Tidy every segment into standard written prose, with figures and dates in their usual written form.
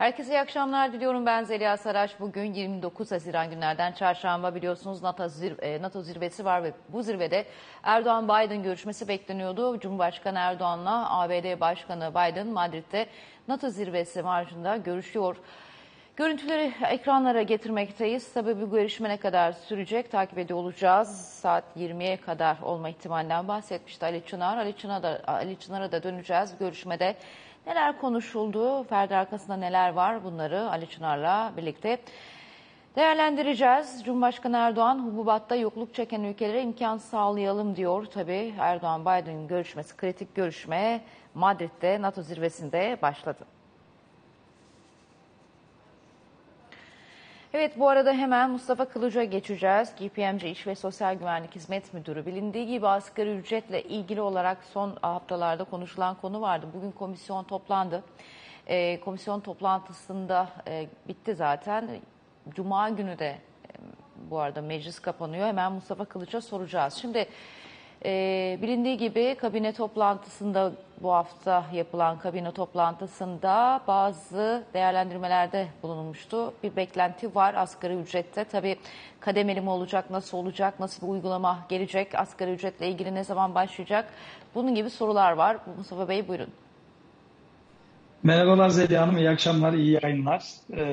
Herkese iyi akşamlar diliyorum. Ben Zeliha Saraç. Bugün 29 Haziran günlerden çarşamba, biliyorsunuz NATO zirvesi var ve bu zirvede Erdoğan-Biden görüşmesi bekleniyordu. Cumhurbaşkanı Erdoğan'la ABD Başkanı Biden Madrid'de NATO zirvesi marjında görüşüyor. Görüntüleri ekranlara getirmekteyiz. Tabii bu görüşme ne kadar sürecek takip ediyor olacağız. Saat 20'ye kadar olma ihtimalinden bahsetmişti Ali Çınar. Ali Çınar'a da döneceğiz. Görüşmede neler konuşuldu, perde arkasında neler var, bunları Ali Çınar'la birlikte değerlendireceğiz. Cumhurbaşkanı Erdoğan, hububatta yokluk çeken ülkelere imkan sağlayalım diyor. Tabii Erdoğan-Biden görüşmesi, kritik görüşme Madrid'de NATO zirvesinde başladı. Evet, bu arada hemen Mustafa Kılıç'a geçeceğiz. KPMG İş ve Sosyal Güvenlik Hizmet Müdürü. Bilindiği gibi asgari ücretle ilgili olarak son haftalarda konuşulan konu vardı. Bugün komisyon toplandı. Komisyon toplantısında bitti zaten. Cuma günü de bu arada meclis kapanıyor. Hemen Mustafa Kılıç'a soracağız. Şimdi bilindiği gibi kabine toplantısında, bu hafta yapılan kabine toplantısında bazı değerlendirmelerde bulunmuştu. Bir beklenti var asgari ücrette. Tabii kademeli mi olacak, nasıl olacak, nasıl bir uygulama gelecek, asgari ücretle ilgili ne zaman başlayacak? Bunun gibi sorular var. Mustafa Bey, buyurun. Merhabalar Zeliha Hanım, iyi akşamlar, iyi yayınlar.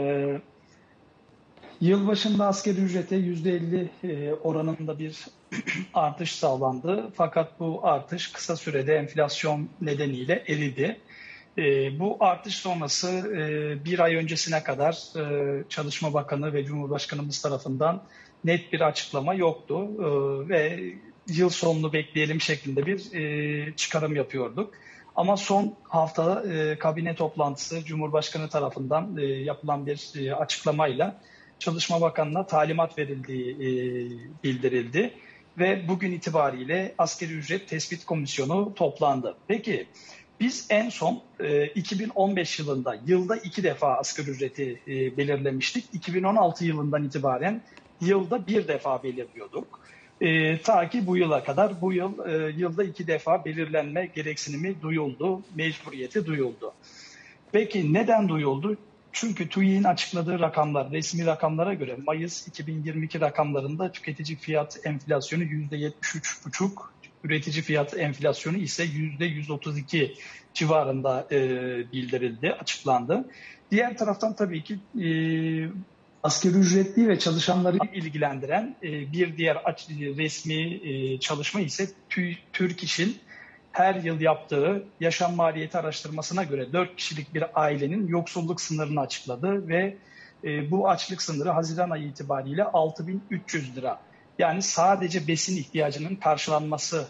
Yılbaşında asgari ücrete %50 oranında bir artış sağlandı. Fakat bu artış kısa sürede enflasyon nedeniyle eridi. Bu artış sonrası bir ay öncesine kadar Çalışma Bakanı ve Cumhurbaşkanımız tarafından net bir açıklama yoktu. Ve yıl sonunu bekleyelim şeklinde bir çıkarım yapıyorduk. Ama son hafta kabine toplantısı Cumhurbaşkanı tarafından yapılan bir açıklamayla Çalışma Bakanı'na talimat verildiği bildirildi. Ve bugün itibariyle Asgari Ücret Tespit Komisyonu toplandı. Peki biz en son 2015 yılında yılda 2 defa asgari ücreti belirlemiştik. 2016 yılından itibaren yılda 1 defa belirliyorduk. Ta ki bu yıla kadar, bu yıl yılda 2 defa belirlenme gereksinimi duyuldu, mecburiyeti duyuldu. Peki neden duyuldu? Çünkü TÜİK'in açıkladığı rakamlar, resmi rakamlara göre Mayıs 2022 rakamlarında tüketici fiyat enflasyonu %73,5, üretici fiyat enflasyonu ise %132 civarında bildirildi, açıklandı. Diğer taraftan tabii ki asgari ücretli ve çalışanları ilgilendiren bir diğer resmi çalışma ise Türk İş'in her yıl yaptığı yaşam maliyeti araştırmasına göre 4 kişilik bir ailenin yoksulluk sınırını açıkladı ve bu açlık sınırı Haziran ayı itibariyle 6.300 lira. Yani sadece besin ihtiyacının karşılanması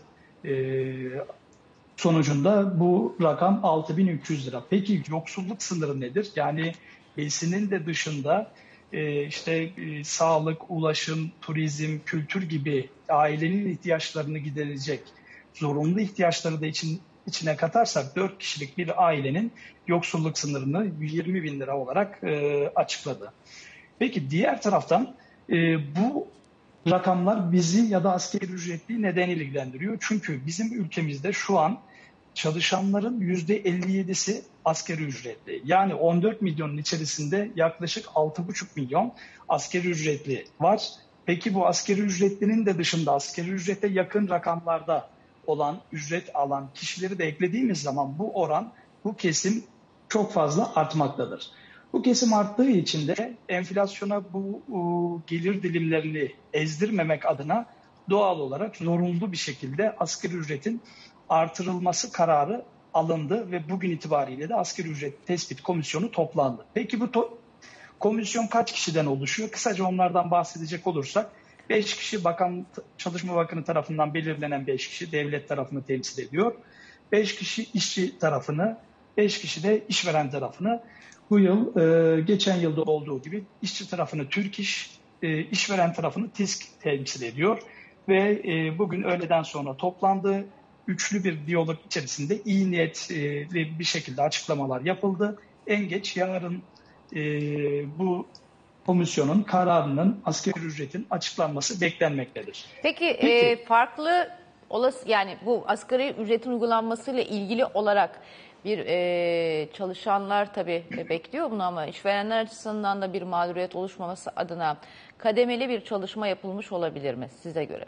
sonucunda bu rakam 6.300 lira. Peki yoksulluk sınırı nedir? Yani besinin de dışında sağlık, ulaşım, turizm, kültür gibi ailenin ihtiyaçlarını giderecek zorunlu ihtiyaçları da içine katarsak 4 kişilik bir ailenin yoksulluk sınırını 20.000 lira olarak açıkladı. Peki diğer taraftan bu rakamlar bizi ya da asgari ücretliyi neden ilgilendiriyor? Çünkü bizim ülkemizde şu an çalışanların %57'si asgari ücretli. Yani 14 milyonun içerisinde yaklaşık 6,5 milyon asgari ücretli var. Peki bu asgari ücretlinin de dışında asgari ücrete yakın rakamlarda olan, ücret alan kişileri de eklediğimiz zaman bu oran, bu kesim çok fazla artmaktadır. Bu kesim arttığı için de enflasyona bu gelir dilimlerini ezdirmemek adına doğal olarak zorunlu bir şekilde asgari ücretin artırılması kararı alındı ve bugün itibariyle de Asgari Ücret Tespit Komisyonu toplandı. Peki bu komisyon kaç kişiden oluşuyor? Kısaca onlardan bahsedecek olursak 5 kişi Çalışma Bakanı tarafından belirlenen 5 kişi devlet tarafını temsil ediyor. 5 kişi işçi tarafını, 5 kişi de işveren tarafını. Bu yıl geçen yılda olduğu gibi işçi tarafını Türk İş, işveren tarafını TİSK temsil ediyor. Ve bugün öğleden sonra toplandı. Üçlü bir diyalog içerisinde iyi niyetli bir şekilde açıklamalar yapıldı. En geç yarın bu komisyonun kararının asgari ücretin açıklanması beklenmektedir. Peki farklı yani bu asgari ücretin uygulanmasıyla ilgili olarak Çalışanlar tabii bekliyor bunu ama işverenler açısından da bir mağduriyet oluşmaması adına kademeli bir çalışma yapılmış olabilir mi size göre?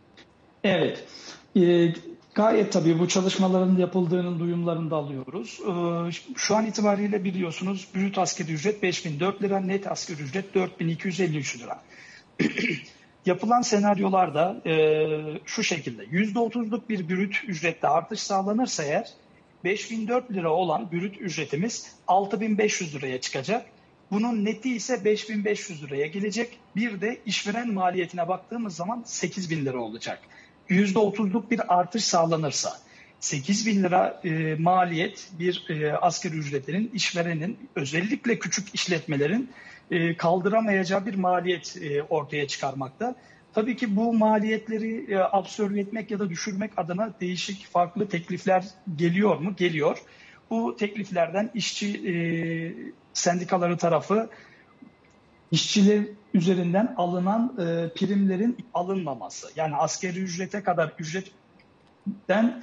Evet. Gayet tabii bu çalışmaların yapıldığının duyumlarını da alıyoruz. Şu an itibariyle biliyorsunuz brüt asgari ücret 5.004 lira, net asgari ücret 4.253 lira. Yapılan senaryolarda şu şekilde %30'luk bir brüt ücrette artış sağlanırsa eğer 5.004 lira olan brüt ücretimiz 6.500 liraya çıkacak. Bunun neti ise 5.500 liraya gelecek. Bir de işveren maliyetine baktığımız zaman 8.000 lira olacak. %30'luk bir artış sağlanırsa 8.000 lira maliyet bir asgari ücretinin işverenin özellikle küçük işletmelerin kaldıramayacağı bir maliyet ortaya çıkarmakta. Tabii ki bu maliyetleri absorbe etmek ya da düşürmek adına değişik farklı teklifler geliyor mu? Geliyor. Bu tekliflerden işçi sendikaları tarafı işçiler üzerinden alınan primlerin alınmaması. Yani asgari ücrete kadar ücretten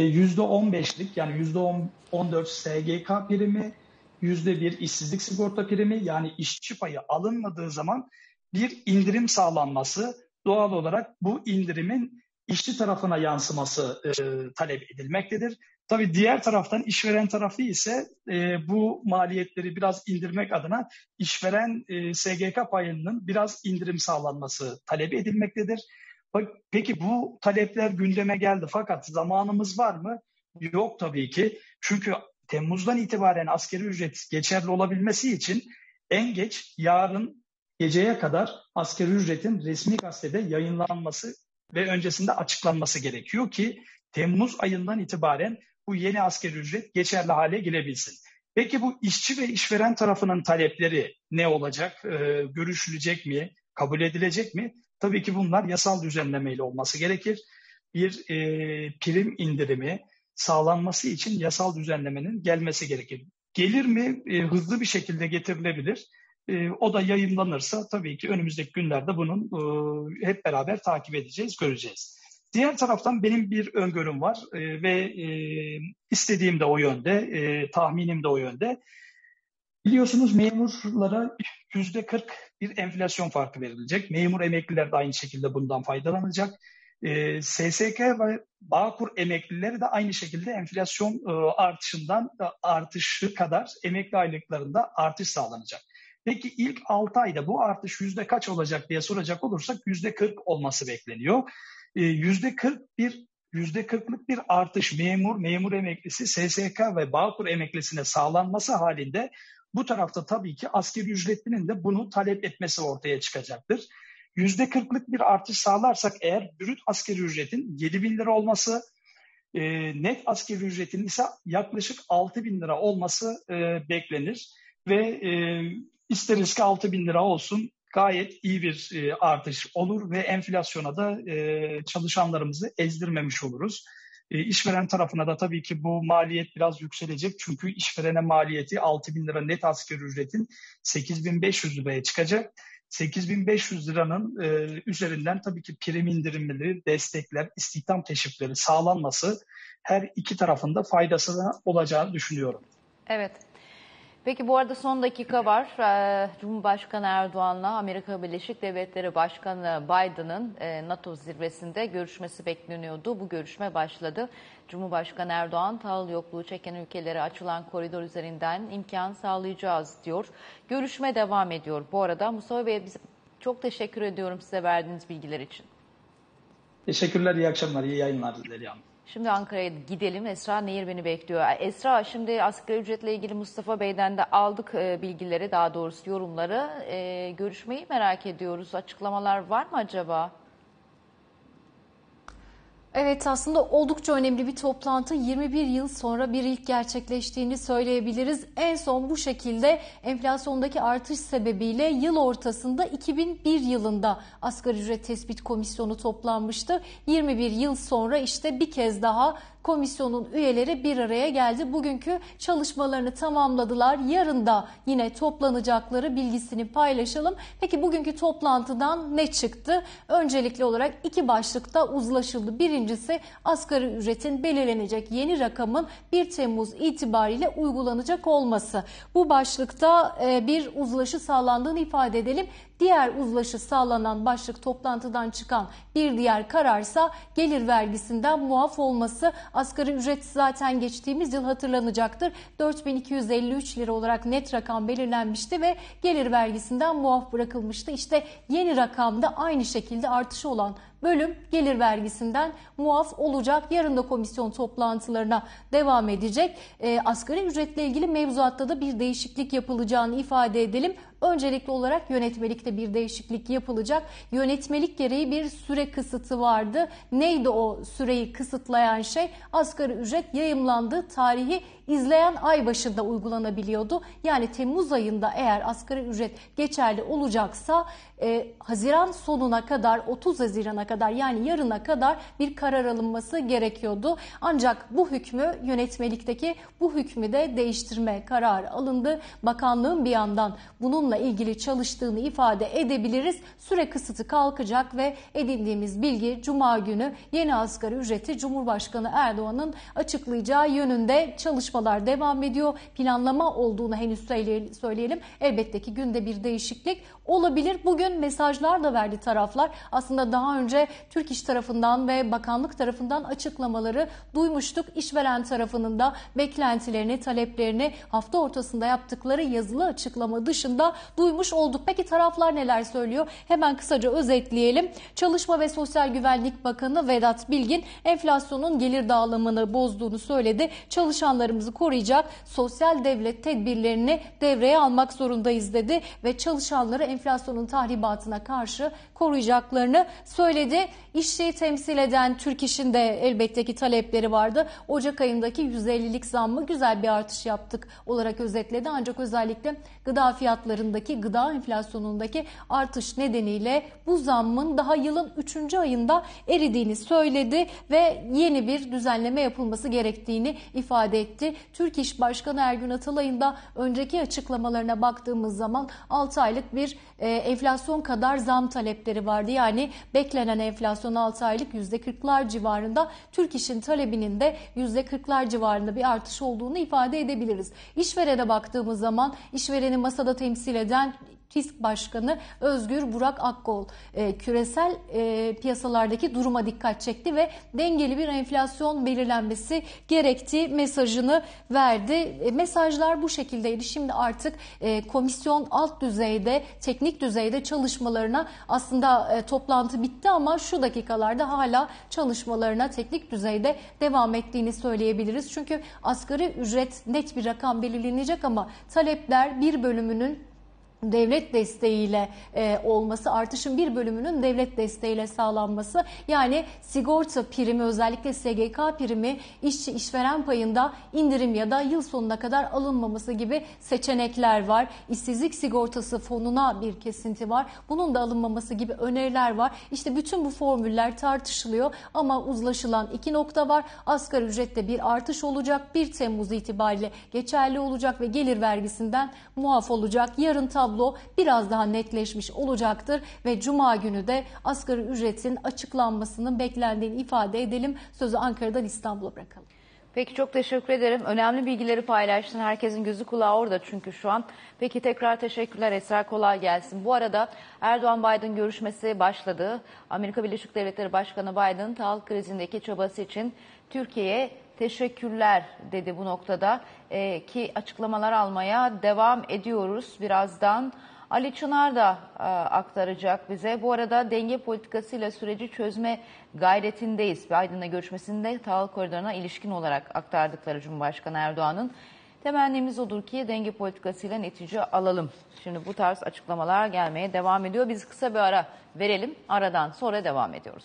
%15'lik yani %14 SGK primi, %1 işsizlik sigorta primi yani işçi payı alınmadığı zaman bir indirim sağlanması, doğal olarak bu indirimin işçi tarafına yansıması talep edilmektedir. Tabii diğer taraftan işveren tarafı ise bu maliyetleri biraz indirmek adına işveren SGK payının biraz indirim sağlanması talep edilmektedir. Peki bu talepler gündeme geldi fakat zamanımız var mı? Yok tabii ki. Çünkü Temmuz'dan itibaren asgari ücret geçerli olabilmesi için en geç yarın geceye kadar asgari ücretin resmi gazetede yayınlanması ve öncesinde açıklanması gerekiyor ki Temmuz ayından itibaren bu yeni asgari ücret geçerli hale gelebilsin. Peki bu işçi ve işveren tarafının talepleri ne olacak? Görüşülecek mi? Kabul edilecek mi? Tabii ki bunlar yasal düzenlemeyle olması gerekir. Bir prim indirimi sağlanması için yasal düzenlemenin gelmesi gerekir. Gelir mi? Hızlı bir şekilde getirilebilir. O da yayınlanırsa tabii ki önümüzdeki günlerde bunun hep beraber takip edeceğiz, göreceğiz. Diğer taraftan benim bir öngörüm var ve istediğim de o yönde, tahminim de o yönde. Biliyorsunuz memurlara %40 bir enflasyon farkı verilecek. Memur emekliler de aynı şekilde bundan faydalanacak. SSK ve Bağkur emeklileri de aynı şekilde enflasyon artışından artışı kadar emekli aylıklarında artış sağlanacak. Peki ilk 6 ayda bu artış yüzde kaç olacak diye soracak olursak %40 olması bekleniyor. %40'lık bir artış memur emeklisi, SSK ve Bağkur emeklisine sağlanması halinde bu tarafta tabii ki asgari ücretlinin de bunu talep etmesi ortaya çıkacaktır. %40'lık bir artış sağlarsak eğer brüt asgari ücretin 7.000 lira olması, net asgari ücretin ise yaklaşık 6.000 lira olması beklenir. Ve isteriz ki 6.000 lira olsun, gayet iyi bir artış olur ve enflasyona da çalışanlarımızı ezdirmemiş oluruz. İşveren tarafına da tabii ki bu maliyet biraz yükselecek. Çünkü işverene maliyeti 6.000 lira net asgari ücretin 8.500 liraya çıkacak. 8.500 liranın üzerinden tabii ki prim indirimleri, destekler, istihdam teşvikleri sağlanması her iki tarafında faydasına olacağını düşünüyorum. Evet. Peki bu arada son dakika var. Cumhurbaşkanı Erdoğan'la Amerika Birleşik Devletleri Başkanı Biden'ın NATO zirvesinde görüşmesi bekleniyordu. Bu görüşme başladı. Cumhurbaşkanı Erdoğan, tahıl yokluğu çeken ülkelere açılan koridor üzerinden imkan sağlayacağız diyor. Görüşme devam ediyor. Bu arada Mustafa Bey, çok teşekkür ediyorum size verdiğiniz bilgiler için. Teşekkürler, iyi akşamlar, iyi yayınlar dilerim. Şimdi Ankara'ya gidelim. Esra Nehir beni bekliyor. Esra, şimdi asgari ücretle ilgili Mustafa Bey'den de aldık bilgileri, daha doğrusu yorumları. Görüşmeyi merak ediyoruz. Açıklamalar var mı acaba? Evet, aslında oldukça önemli bir toplantı. 21 yıl sonra bir ilk gerçekleştiğini söyleyebiliriz. En son bu şekilde enflasyondaki artış sebebiyle yıl ortasında 2001 yılında Asgari Ücret Tespit Komisyonu toplanmıştı. 21 yıl sonra işte bir kez daha komisyonun üyeleri bir araya geldi. Bugünkü çalışmalarını tamamladılar. Yarın da yine toplanacakları bilgisini paylaşalım. Peki bugünkü toplantıdan ne çıktı? Öncelikli olarak iki başlıkta uzlaşıldı. Birincisi asgari ücretin belirlenecek yeni rakamın 1 Temmuz itibariyle uygulanacak olması. Bu başlıkta bir uzlaşı sağlandığını ifade edelim. Diğer uzlaşı sağlanan başlık, toplantıdan çıkan bir diğer kararsa gelir vergisinden muaf olması. Asgari ücret zaten geçtiğimiz yıl hatırlanacaktır 4.253 lira olarak net rakam belirlenmişti ve gelir vergisinden muaf bırakılmıştı. İşte yeni rakamda aynı şekilde artışı olan bölüm gelir vergisinden muaf olacak. Yarın da komisyon toplantılarına devam edecek. Asgari ücretle ilgili mevzuatta da bir değişiklik yapılacağını ifade edelim. Öncelikli olarak yönetmelikte bir değişiklik yapılacak. Yönetmelik gereği bir süre kısıtı vardı. Neydi o süreyi kısıtlayan şey? Asgari ücret yayımlandığı tarihi izleyen ay başında uygulanabiliyordu. Yani Temmuz ayında eğer asgari ücret geçerli olacaksa Haziran sonuna kadar, 30 Haziran'a kadar, yani yarına kadar bir karar alınması gerekiyordu. Ancak bu hükmü, yönetmelikteki bu hükmü de değiştirme kararı alındı. Bakanlığın bir yandan bununla ilgili çalıştığını ifade edebiliriz. Süre kısıtı kalkacak ve edindiğimiz bilgi Cuma günü yeni asgari ücreti Cumhurbaşkanı Erdoğan'ın açıklayacağı yönünde çalışmalar devam ediyor. Planlama olduğunu henüz söyleyelim. Elbette ki günde bir değişiklik olabilir. Bugün mesajlar da verdi taraflar. Aslında daha önce Türk İş tarafından ve bakanlık tarafından açıklamaları duymuştuk. İşveren tarafının da beklentilerini, taleplerini hafta ortasında yaptıkları yazılı açıklama dışında duymuş olduk. Peki taraflar neler söylüyor? Hemen kısaca özetleyelim. Çalışma ve Sosyal Güvenlik Bakanı Vedat Bilgin enflasyonun gelir dağılımını bozduğunu söyledi. Çalışanlarımızı koruyacak sosyal devlet tedbirlerini devreye almak zorundayız dedi ve çalışanları enflasyonun tahribatına karşı koruyacaklarını söyledi. İşçiyi temsil eden Türk İş'in de elbette ki talepleri vardı. Ocak ayındaki %50'lik zammı güzel bir artış yaptık olarak özetledi. Ancak özellikle gıda fiyatlarındaki, gıda enflasyonundaki artış nedeniyle bu zammın daha yılın 3. ayında eridiğini söyledi ve yeni bir düzenleme yapılması gerektiğini ifade etti. Türk İş Başkanı Ergün Atalay'ın da önceki açıklamalarına baktığımız zaman 6 aylık bir enflasyon kadar zam talepleri vardı. Yani beklenen enflasyon 6 aylık %40'lar civarında, Türk İş'in talebinin de %40'lar civarında bir artış olduğunu ifade edebiliriz. İşverene baktığımız zaman işvereni masada temsil eden TİSK Başkanı Özgür Burak Akkol küresel piyasalardaki duruma dikkat çekti ve dengeli bir enflasyon belirlenmesi gerektiği mesajını verdi. Mesajlar bu şekildeydi. Şimdi artık komisyon alt düzeyde, teknik düzeyde çalışmalarına, aslında toplantı bitti ama şu dakikalarda hala çalışmalarına teknik düzeyde devam ettiğini söyleyebiliriz. Çünkü asgari ücret net bir rakam belirlenecek ama talepler bir bölümünün devlet desteğiyle olması, artışın bir bölümünün devlet desteğiyle sağlanması, yani sigorta primi, özellikle SGK primi, işçi işveren payında indirim ya da yıl sonuna kadar alınmaması gibi seçenekler var. İşsizlik sigortası fonuna bir kesinti var. Bunun da alınmaması gibi öneriler var. İşte bütün bu formüller tartışılıyor ama uzlaşılan iki nokta var. Asgari ücrette bir artış olacak. 1 Temmuz itibariyle geçerli olacak ve gelir vergisinden muaf olacak. Yarın tablo biraz daha netleşmiş olacaktır ve Cuma günü de asgari ücretin açıklanmasının beklendiğini ifade edelim. Sözü Ankara'dan İstanbul'a bırakalım. Peki, çok teşekkür ederim. Önemli bilgileri paylaştın. Herkesin gözü kulağı orada çünkü şu an. Peki, tekrar teşekkürler Esra, kolay gelsin. Bu arada Erdoğan-Biden görüşmesi başladı. Amerika Birleşik Devletleri Başkanı Biden tahıl krizindeki çabası için Türkiye'ye teşekkürler dedi bu noktada ki açıklamalar almaya devam ediyoruz. Birazdan Ali Çınar da aktaracak bize. Bu arada denge politikasıyla süreci çözme gayretindeyiz. Biden'la görüşmesinde tahıl koridoruna ilişkin olarak aktardıkları Cumhurbaşkanı Erdoğan'ın. Temennimiz odur ki denge politikasıyla netice alalım. Şimdi bu tarz açıklamalar gelmeye devam ediyor. Biz kısa bir ara verelim. Aradan sonra devam ediyoruz.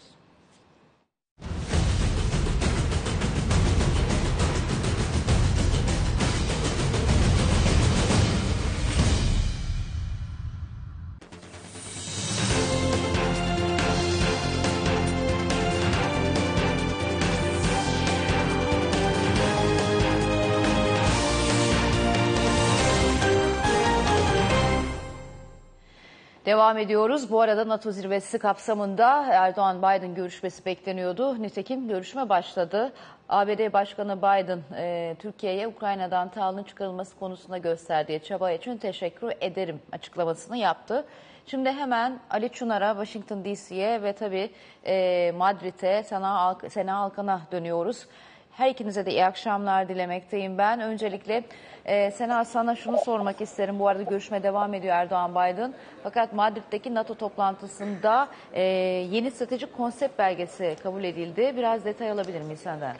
Devam ediyoruz. Bu arada NATO zirvesi kapsamında Erdoğan-Biden görüşmesi bekleniyordu. Nitekim görüşme başladı. ABD Başkanı Biden, Türkiye'ye Ukrayna'dan tahılın çıkarılması konusunda gösterdiği çaba için teşekkür ederim açıklamasını yaptı. Şimdi hemen Ali Çınar'a, Washington DC'ye ve tabii Madrid'e, Sena Alkan'a dönüyoruz. Her ikinize de iyi akşamlar dilemekteyim ben. Öncelikle Sena, sana şunu sormak isterim. Bu arada görüşme devam ediyor Erdoğan-Biden. Fakat Madrid'deki NATO toplantısında yeni stratejik konsept belgesi kabul edildi. Biraz detay alabilir miyiz senden?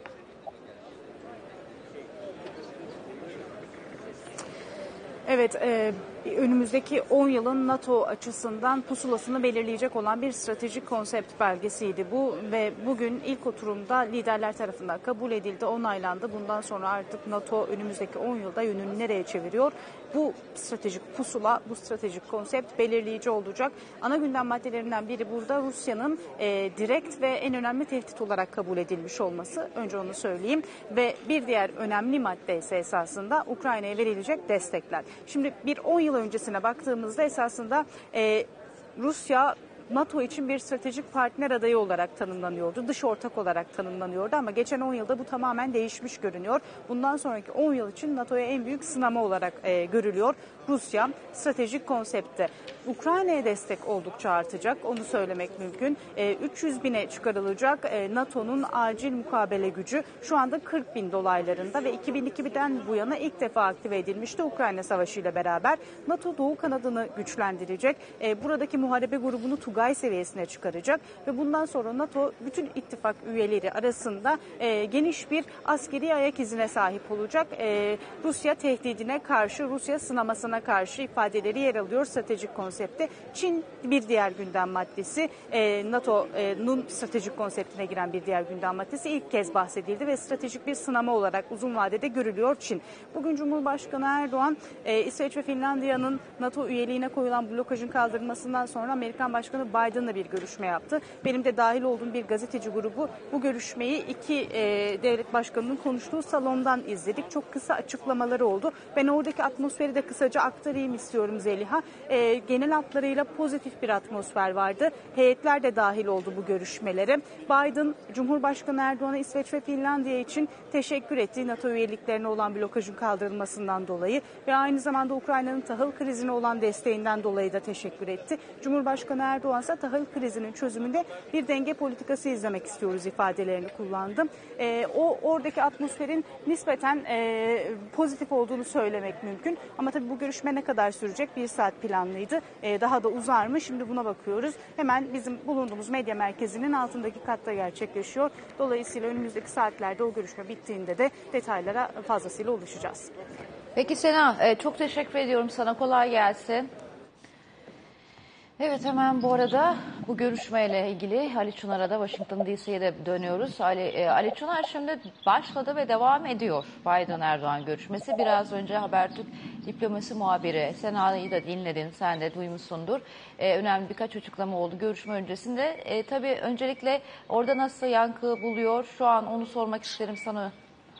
Evet, önümüzdeki 10 yılın NATO açısından pusulasını belirleyecek olan bir stratejik konsept belgesiydi bu ve bugün ilk oturumda liderler tarafından kabul edildi, onaylandı. Bundan sonra artık NATO önümüzdeki 10 yılda yönünü nereye çeviriyor? Bu stratejik pusula, bu stratejik konsept belirleyici olacak. Ana gündem maddelerinden biri burada Rusya'nın direkt ve en önemli tehdit olarak kabul edilmiş olması. Önce onu söyleyeyim. Ve bir diğer önemli madde ise esasında Ukrayna'ya verilecek destekler. Şimdi bir 10 yıl öncesine baktığımızda esasında Rusya NATO için bir stratejik partner adayı olarak tanımlanıyordu. Dış ortak olarak tanımlanıyordu ama geçen 10 yılda bu tamamen değişmiş görünüyor. Bundan sonraki 10 yıl için NATO'ya en büyük sınama olarak görülüyor. Rusya stratejik konsepte. Ukrayna'ya destek oldukça artacak, onu söylemek mümkün. 300 bine çıkarılacak NATO'nun acil mukabele gücü şu anda 40 bin dolaylarında ve 2002'den bu yana ilk defa aktive edilmişti Ukrayna Savaşı ile beraber. NATO Doğu kanadını güçlendirecek. Buradaki muharebe grubunu Tugay seviyesine çıkaracak ve bundan sonra NATO bütün ittifak üyeleri arasında geniş bir askeri ayak izine sahip olacak. Rusya tehdidine karşı, Rusya sınamasına karşı ifadeleri yer alıyor stratejik konsepte. Çin bir diğer gündem maddesi. NATO'nun stratejik konseptine giren bir diğer gündem maddesi ilk kez bahsedildi ve stratejik bir sınama olarak uzun vadede görülüyor Çin. Bugün Cumhurbaşkanı Erdoğan, İsveç ve Finlandiya'nın NATO üyeliğine koyulan blokajın kaldırılmasından sonra Amerikan Başkanı Biden'la bir görüşme yaptı. Benim de dahil olduğum bir gazeteci grubu bu görüşmeyi iki devlet başkanının konuştuğu salondan izledik. Çok kısa açıklamaları oldu. Ben oradaki atmosferi de kısaca aktarayım istiyorum Zeliha. Genel hatlarıyla pozitif bir atmosfer vardı. Heyetler de dahil oldu bu görüşmelere. Biden, Cumhurbaşkanı Erdoğan'a İsveç ve Finlandiya için teşekkür etti. NATO üyeliklerine olan blokajın kaldırılmasından dolayı ve aynı zamanda Ukrayna'nın tahıl krizine olan desteğinden dolayı da teşekkür etti. Cumhurbaşkanı Erdoğan ise tahıl krizinin çözümünde bir denge politikası izlemek istiyoruz ifadelerini kullandı. Oradaki atmosferin nispeten pozitif olduğunu söylemek mümkün. Ama tabii bu görüşme ne kadar sürecek? 1 saat planlıydı. Daha da uzar mı? Şimdi buna bakıyoruz. Hemen bizim bulunduğumuz medya merkezinin altındaki katta gerçekleşiyor. Dolayısıyla önümüzdeki saatlerde o görüşme bittiğinde de detaylara fazlasıyla ulaşacağız. Peki Sena, çok teşekkür ediyorum sana. Kolay gelsin. Evet, hemen bu arada bu görüşmeyle ilgili Ali Çınar'a da Washington DC'ye de dönüyoruz. Ali Çınar şimdi başladı ve devam ediyor Biden-Erdoğan görüşmesi. Biraz önce Habertürk diplomasi muhabiri Sena'yı da dinledin, sen de duymuşsundur. Önemli birkaç açıklama oldu görüşme öncesinde. Tabii öncelikle orada nasıl yankı buluyor? Şu an onu sormak isterim sana.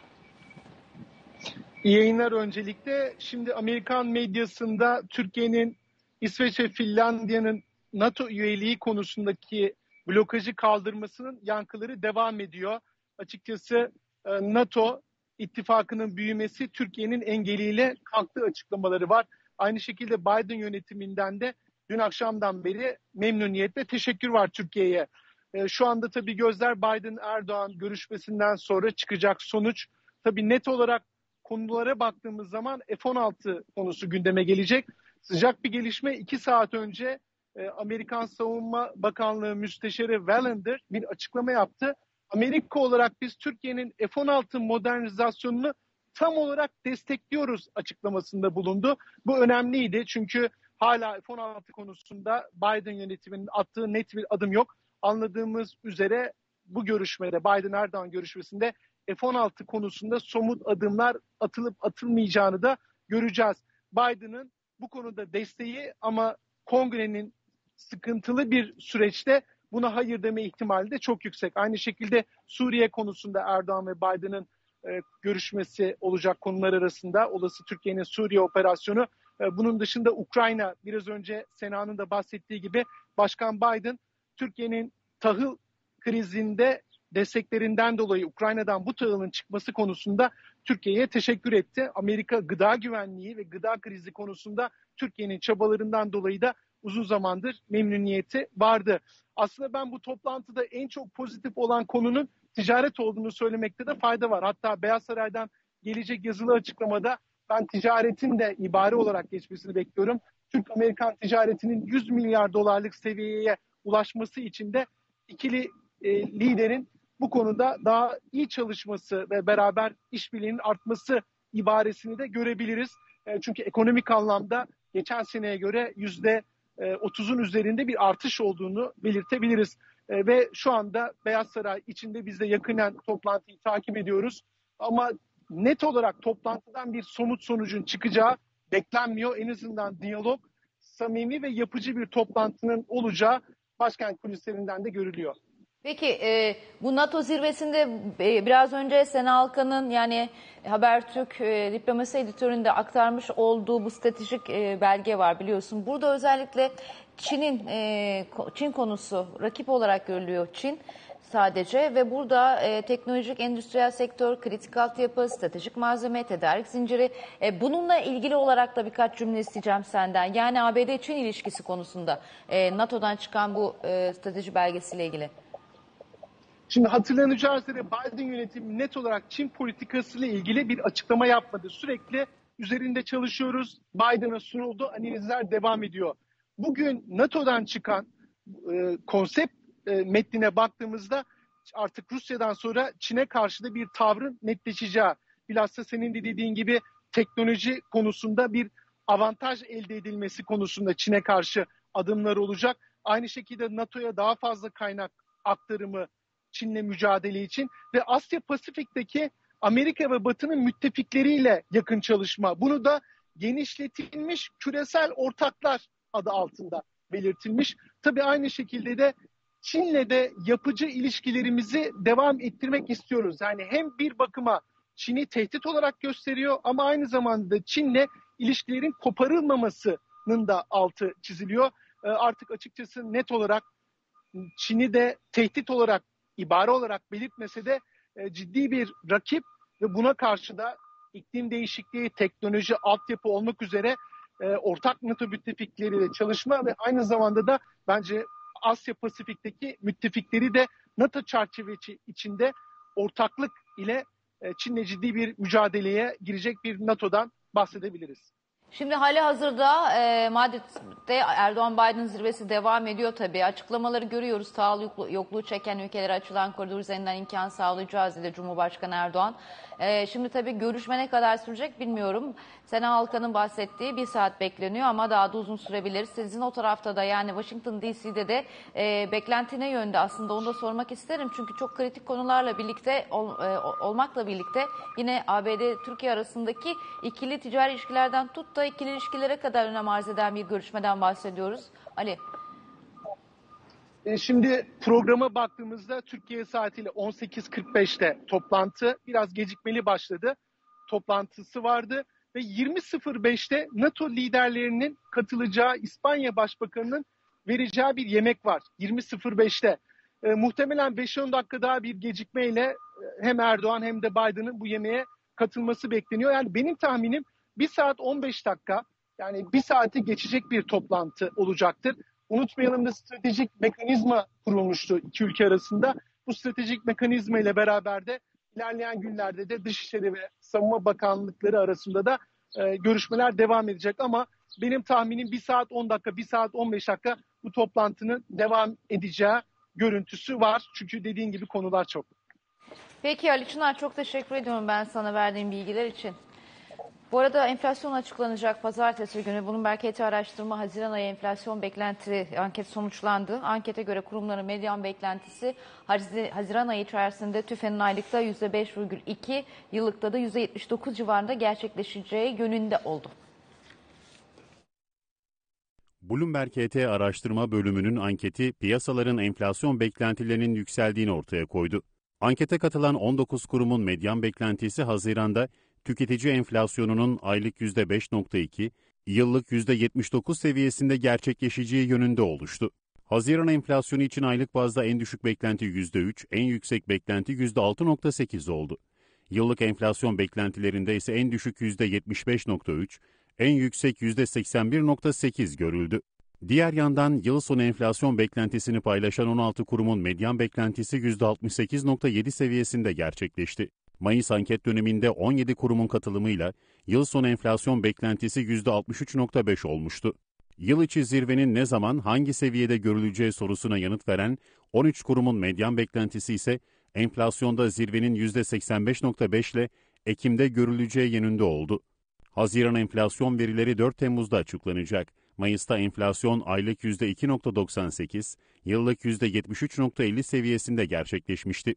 İyi yayınlar öncelikle. Şimdi Amerikan medyasında Türkiye'nin İsveç ve Finlandiya'nın NATO üyeliği konusundaki blokajı kaldırmasının yankıları devam ediyor. Açıkçası NATO ittifakının büyümesi Türkiye'nin engeliyle kalktığı açıklamaları var. Aynı şekilde Biden yönetiminden de dün akşamdan beri memnuniyet ve teşekkür var Türkiye'ye. Şu anda tabii gözler Biden-Erdoğan görüşmesinden sonra çıkacak sonuç. Tabii net olarak konulara baktığımız zaman F-16 konusu gündeme gelecek. Sıcak bir gelişme 2 saat önce Amerikan Savunma Bakanlığı Müsteşarı Wallander bir açıklama yaptı. Amerika olarak biz Türkiye'nin F-16 modernizasyonunu tam olarak destekliyoruz açıklamasında bulundu. Bu önemliydi çünkü hala F-16 konusunda Biden yönetiminin attığı net bir adım yok. Anladığımız üzere bu görüşmede, Biden-Erdoğan görüşmesinde F-16 konusunda somut adımlar atılıp atılmayacağını da göreceğiz. Biden'ın bu konuda desteği ama Kongre'nin sıkıntılı bir süreçte buna hayır deme ihtimali de çok yüksek. Aynı şekilde Suriye konusunda Erdoğan ve Biden'ın görüşmesi olacak konular arasında olası Türkiye'nin Suriye operasyonu Bunun dışında Ukrayna, biraz önce Sena'nın da bahsettiği gibi Başkan Biden Türkiye'nin tahıl krizinde desteklerinden dolayı Ukrayna'dan bu tahılın çıkması konusunda Türkiye'ye teşekkür etti. Amerika gıda güvenliği ve gıda krizi konusunda Türkiye'nin çabalarından dolayı da uzun zamandır memnuniyeti vardı. Aslında ben bu toplantıda en çok pozitif olan konunun ticaret olduğunu söylemekte de fayda var. Hatta Beyaz Saray'dan gelecek yazılı açıklamada ben ticaretin de ibare olarak geçmesini bekliyorum. Türk-Amerikan ticaretinin 100 milyar dolarlık seviyeye ulaşması için de ikili liderin bu konuda daha iyi çalışması ve beraber işbirliğinin artması ibaresini de görebiliriz. Çünkü ekonomik anlamda geçen seneye göre %30'un üzerinde bir artış olduğunu belirtebiliriz. Ve şu anda Beyaz Saray içinde biz de yakinen toplantıyı takip ediyoruz. Ama net olarak toplantıdan bir somut sonucun çıkacağı beklenmiyor. En azından diyalog, samimi ve yapıcı bir toplantının olacağı başkent kulislerinden de görülüyor. Peki bu NATO zirvesinde biraz önce Sena Alkan'ın yani Habertürk diplomasi editöründe aktarmış olduğu bu stratejik belge var biliyorsun. Burada özellikle Çin konusu rakip olarak görülüyor Çin sadece ve burada teknolojik endüstriyel sektör, kritik altyapı, stratejik malzeme, tedarik zinciri bununla ilgili olarak da birkaç cümle isteyeceğim senden. Yani ABD-Çin ilişkisi konusunda NATO'dan çıkan bu strateji belgesiyle ilgili. Şimdi hatırlanacağı üzere Biden yönetimi net olarak Çin politikasıyla ilgili bir açıklama yapmadı. Sürekli üzerinde çalışıyoruz. Biden'a sunuldu. Analizler devam ediyor. Bugün NATO'dan çıkan konsept metnine baktığımızda artık Rusya'dan sonra Çin'e karşı da bir tavrın netleşeceği. Bilhassa senin de dediğin gibi teknoloji konusunda bir avantaj elde edilmesi konusunda Çin'e karşı adımlar olacak. Aynı şekilde NATO'ya daha fazla kaynak aktarımı Çin'le mücadele için ve Asya Pasifik'teki Amerika ve Batı'nın müttefikleriyle yakın çalışma. Bunu da genişletilmiş küresel ortaklar adı altında belirtilmiş. Tabii aynı şekilde de Çin'le de yapıcı ilişkilerimizi devam ettirmek istiyoruz. Yani hem bir bakıma Çin'i tehdit olarak gösteriyor ama aynı zamanda da Çin'le ilişkilerin koparılmamasının da altı çiziliyor. Artık açıkçası net olarak Çin'i de tehdit olarak ibare olarak belirtmese de ciddi bir rakip ve buna karşı da iklim değişikliği, teknoloji, altyapı olmak üzere ortak NATO müttefikleriyle çalışma ve aynı zamanda da bence Asya Pasifik'teki müttefikleri de NATO çerçevesi içinde ortaklık ile Çin'le ciddi bir mücadeleye girecek bir NATO'dan bahsedebiliriz. Şimdi hali hazırda Madrid'de Erdoğan-Biden zirvesi devam ediyor tabii. Açıklamaları görüyoruz. Tahıl yokluğu çeken ülkelere açılan koridor üzerinden imkan sağlayacağız dedi Cumhurbaşkanı Erdoğan. Şimdi tabii görüşme ne kadar sürecek bilmiyorum. Sena Alkan'ın bahsettiği 1 saat bekleniyor ama daha da uzun sürebilir. Sizin o tarafta da yani Washington DC'de de beklenti ne yönde aslında onu da sormak isterim. Çünkü çok kritik konularla birlikte olmakla birlikte yine ABD-Türkiye arasındaki ikili ticari ilişkilerden tut da ikili ilişkilere kadar önem arz eden bir görüşmeden bahsediyoruz. Ali. Şimdi programa baktığımızda Türkiye saatiyle 18.45'te toplantı biraz gecikmeli başladı. Toplantısı vardı ve 20.05'te NATO liderlerinin katılacağı İspanya Başbakanı'nın vereceği bir yemek var. 20.05'te. Muhtemelen 5-10 dakika daha bir gecikmeyle hem Erdoğan hem de Biden'ın bu yemeğe katılması bekleniyor. Yani benim tahminim 1 saat 15 dakika yani 1 saati geçecek bir toplantı olacaktır. Unutmayalım da stratejik mekanizma kurulmuştu iki ülke arasında. Bu stratejik mekanizma ile beraber de ilerleyen günlerde de Dışişleri ve Savunma Bakanlıkları arasında da görüşmeler devam edecek. Ama benim tahminim 1 saat 10 dakika, 1 saat 15 dakika bu toplantının devam edeceği görüntüsü var. Çünkü dediğin gibi konular çok. Peki Ali Çınar çok teşekkür ediyorum ben sana verdiğin bilgiler için. Bu arada enflasyon açıklanacak pazartesi günü. Bloomberg HT araştırma Haziran ayı enflasyon beklenti anket sonuçlandı. Ankete göre kurumların medyan beklentisi Haziran ayı içerisinde TÜFE'nin aylıkta %5,2, yıllıkta da %79 civarında gerçekleşeceği yönünde oldu. Bloomberg HT araştırma bölümünün anketi piyasaların enflasyon beklentilerinin yükseldiğini ortaya koydu. Ankete katılan 19 kurumun medyan beklentisi Haziran'da tüketici enflasyonunun aylık %5,2, Yıllık %79 seviyesinde gerçekleşeceği yönünde oluştu. Haziran enflasyonu için aylık bazda en düşük beklenti %3, en yüksek beklenti %6.8 oldu. Yıllık enflasyon beklentilerinde ise en düşük %75.3, en yüksek %81.8 görüldü. Diğer yandan yıl sonu enflasyon beklentisini paylaşan 16 kurumun medyan beklentisi %68.7 seviyesinde gerçekleşti. Mayıs anket döneminde 17 kurumun katılımıyla yıl sonu enflasyon beklentisi %63.5 olmuştu. Yıl içi zirvenin ne zaman hangi seviyede görüleceği sorusuna yanıt veren 13 kurumun medyan beklentisi ise enflasyonda zirvenin %85.5 ile Ekim'de görüleceği yönünde oldu. Haziran enflasyon verileri 4 Temmuz'da açıklanacak. Mayıs'ta enflasyon aylık %2.98, yıllık %73.50 seviyesinde gerçekleşmişti.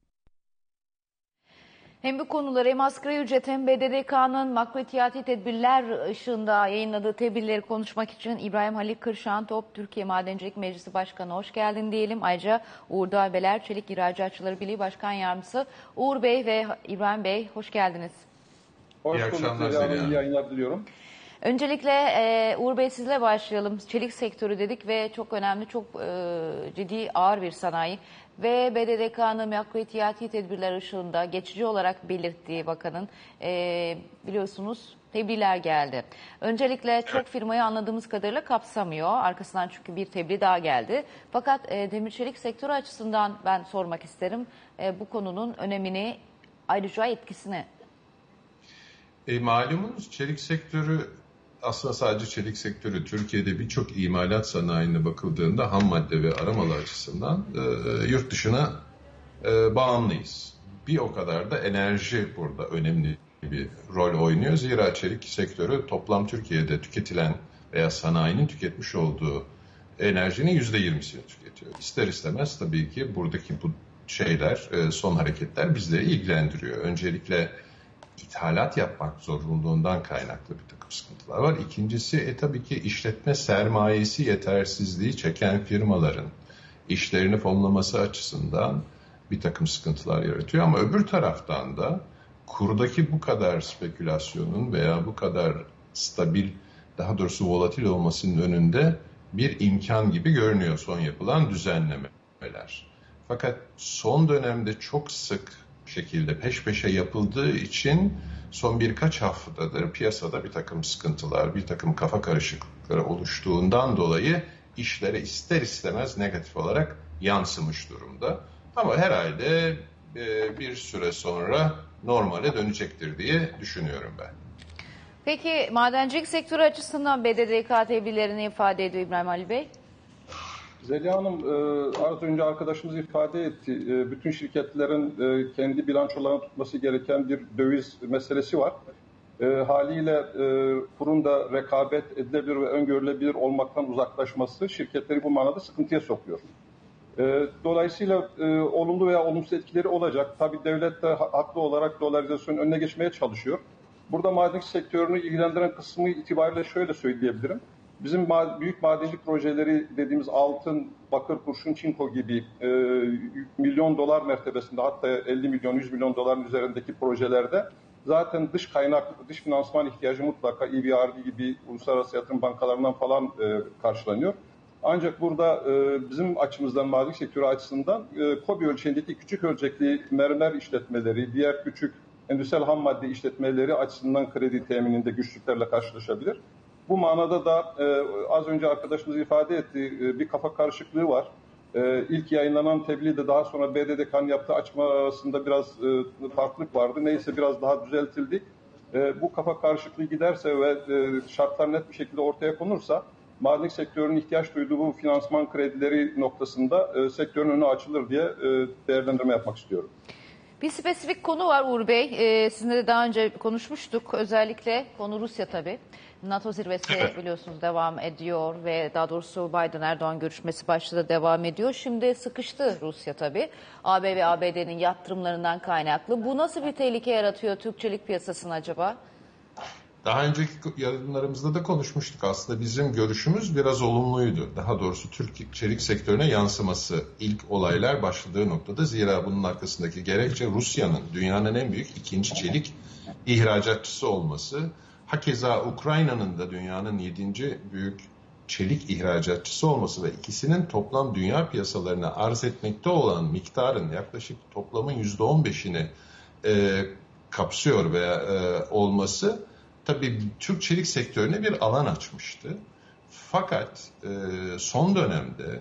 Hem bu konuları hem asgari ücret hem BDDK'nın makro ihtiyati tedbirler ışığında yayınladığı tedbirleri konuşmak için İbrahim Halil Kırşantop, Türkiye Madencilik Meclisi Başkanı, hoş geldin diyelim. Ayrıca Uğur Darbeler, Çelik İhracatçıları Birliği Başkan Yardımcısı. Uğur Bey ve İbrahim Bey, hoş geldiniz. İyi akşamlar Zeliha. İyi yayınlar diliyorum. Öncelikle Uğur Bey sizle başlayalım. Çelik sektörü dedik ve çok önemli, çok ciddi, ağır bir sanayi. Ve BDDK'nın makro ihtiyati tedbirler ışığında geçici olarak belirttiği bakanın biliyorsunuz tebliğler geldi. Öncelikle çok firmayı anladığımız kadarıyla kapsamıyor. Arkasından çünkü bir tebliğ daha geldi. Fakat demir çelik sektörü açısından ben sormak isterim. Bu konunun önemini, ayrıca etkisini. Malumunuz çelik sektörü aslında sadece çelik sektörü, Türkiye'de birçok imalat sanayine bakıldığında ham madde ve aramalı açısından yurt dışına bağımlıyız. Bir o kadar da enerji burada önemli bir rol oynuyor. Zira çelik sektörü toplam Türkiye'de tüketilen veya sanayinin tüketmiş olduğu enerjinin %20'sini tüketiyor. İster istemez tabii ki buradaki bu şeyler, son hareketler bizleri ilgilendiriyor. Öncelikle ithalat yapmak zorunluluğundan kaynaklı bir takım sıkıntılar var. İkincisi tabii ki işletme sermayesi yetersizliği çeken firmaların işlerini fonlaması açısından bir takım sıkıntılar yaratıyor. Ama öbür taraftan da kurdaki bu kadar spekülasyonun veya bu kadar stabil, daha doğrusu volatil olmasının önünde bir imkan gibi görünüyor son yapılan düzenlemeler. Fakat son dönemde çok sık şekilde peş peşe yapıldığı için son birkaç haftadır piyasada bir takım sıkıntılar, bir takım kafa karışıklıkları oluştuğundan dolayı işlere ister istemez negatif olarak yansımış durumda. Ama herhalde bir süre sonra normale dönecektir diye düşünüyorum ben. Peki madencilik sektörü açısından BDDK tedbirlerini ifade ediyor İbrahim Ali Bey. Zeliha Hanım az önce arkadaşımız ifade etti. Bütün şirketlerin kendi bilançolarını tutması gereken bir döviz meselesi var. Haliyle kurun da rekabet edilebilir ve öngörülebilir olmaktan uzaklaşması şirketleri bu manada sıkıntıya sokuyor. Dolayısıyla olumlu veya olumsuz etkileri olacak. Tabii devlet de haklı olarak dolarizasyonun önüne geçmeye çalışıyor. Burada madencilik sektörünü ilgilendiren kısmı itibariyle şöyle söyleyebilirim. Bizim büyük madencilik projeleri dediğimiz altın, bakır, kurşun, çinko gibi milyon dolar mertebesinde, hatta 50 milyon, 100 milyon doların üzerindeki projelerde zaten dış kaynak, dış finansman ihtiyacı mutlaka EBRD gibi uluslararası yatırım bankalarından falan karşılanıyor. Ancak burada bizim açımızdan, madencilik sektörü açısından KOBİ ölçeğindeki küçük ölçekli mermer işletmeleri, diğer küçük endüstriyel ham madde işletmeleri açısından kredi temininde güçlüklerle karşılaşabilir. Bu manada da az önce arkadaşımız ifade etti, bir kafa karışıklığı var. İlk yayınlanan tebliğde daha sonra BDDK'nın yaptığı açıklama arasında biraz farklılık vardı. Neyse biraz daha düzeltildi. Bu kafa karışıklığı giderse ve şartlar net bir şekilde ortaya konursa madencilik sektörünün ihtiyaç duyduğu bu finansman kredileri noktasında sektörün önü açılır diye değerlendirme yapmak istiyorum. Bir spesifik konu var Uğur Bey. Sizinle de daha önce konuşmuştuk. Özellikle konu Rusya tabii. NATO zirvesi biliyorsunuz devam ediyor ve daha doğrusu Biden-Erdoğan görüşmesi başladı, devam ediyor. Şimdi sıkıştı Rusya tabii. AB ve ABD'nin yaptırımlarından kaynaklı. Bu nasıl bir tehlike yaratıyor Türk çelik piyasasına acaba? Daha önceki yayınlarımızda da konuşmuştuk. Aslında bizim görüşümüz biraz olumluydu. Daha doğrusu Türk çelik sektörüne yansıması ilk olaylar başladığı noktada. Zira bunun arkasındaki gerekçe Rusya'nın dünyanın en büyük ikinci çelik ihracatçısı olması. Hakeza Ukrayna'nın da dünyanın 7. büyük çelik ihracatçısı olması ve ikisinin toplam dünya piyasalarına arz etmekte olan miktarın yaklaşık toplamın %15'ini kapsıyor veya olması tabii Türk çelik sektörüne bir alan açmıştı. Fakat son dönemde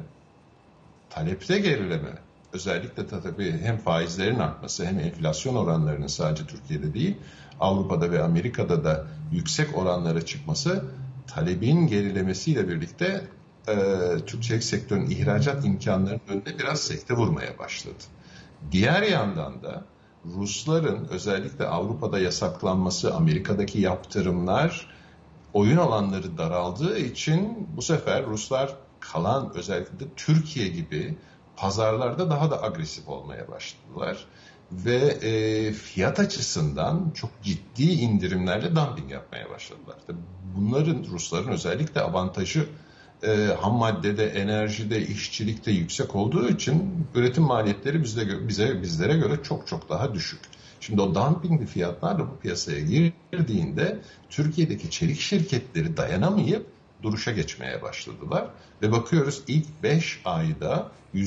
talepte gerileme, özellikle tabii hem faizlerin artması hem enflasyon oranlarının sadece Türkiye'de değil, Avrupa'da ve Amerika'da da yüksek oranlara çıkması talebin gerilemesiyle birlikte Türk çelik sektörünün ihracat imkanlarının önüne biraz sekte vurmaya başladı. Diğer yandan da Rusların özellikle Avrupa'da yasaklanması, Amerika'daki yaptırımlar oyun alanları daraldığı için bu sefer Ruslar kalan özellikle de Türkiye gibi pazarlarda daha da agresif olmaya başladılar. Ve fiyat açısından çok ciddi indirimlerle dumping yapmaya başladılar. Bunların Rusların özellikle avantajı ham maddede, enerjide, işçilikte yüksek olduğu için üretim maliyetleri bizlere göre çok çok daha düşük. Şimdi o dumpingli fiyatlarla bu piyasaya girdiğinde Türkiye'deki çelik şirketleri dayanamayıp duruşa geçmeye başladılar. Ve bakıyoruz ilk 5 ayda